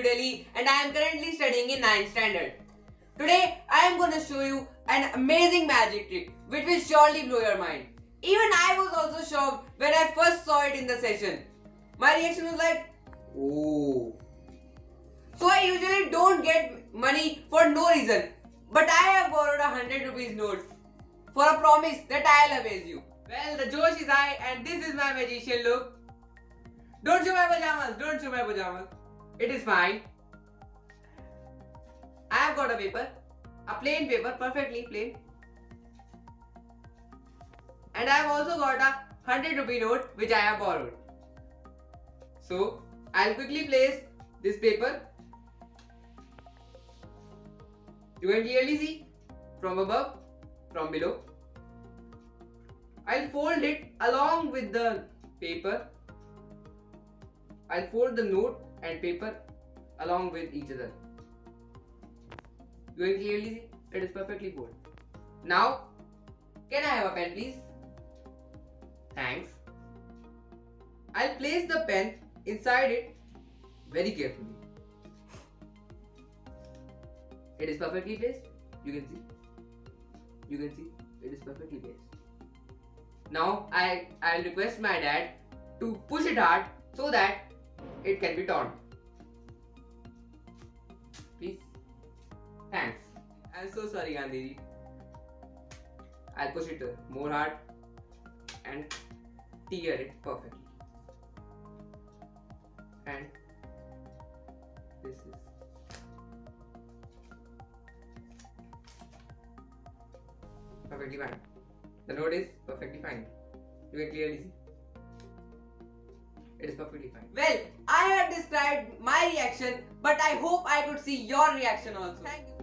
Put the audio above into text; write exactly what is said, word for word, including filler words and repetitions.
Delhi and I am currently studying in ninth standard. Today I am going to show you an amazing magic trick which will surely blow your mind. Even I was also shocked when I first saw it in the session. My reaction was like, oh. So I usually don't get money for no reason, but I have borrowed a hundred rupees note for a promise that I'll amaze you. Well, the Josh is high and this is my magician look. Don't show my pajamas, don't show my pajamas. It is fine. I have got a paper, a plain paper, perfectly plain. And I have also got a hundred rupee note which I have borrowed. So, I'll quickly place this paper. You can clearly see from above, from below. I'll fold it along with the paper. I'll fold the note and paper along with each other. You can clearly see it is perfectly folded. Now, can I have a pen please? Thanks. I'll place the pen inside it very carefully. It is perfectly placed. You can see. You can see it is perfectly placed. Now I I'll request my dad to push it hard so that it can be torn. Please. Thanks. I'm so sorry, Gandhiji. I'll push it more hard and tear it perfectly. And this is perfectly fine. The note is perfectly fine. You can clearly see. It is perfectly fine. Well, I have described my reaction, but I hope I could see your reaction also. Thank you.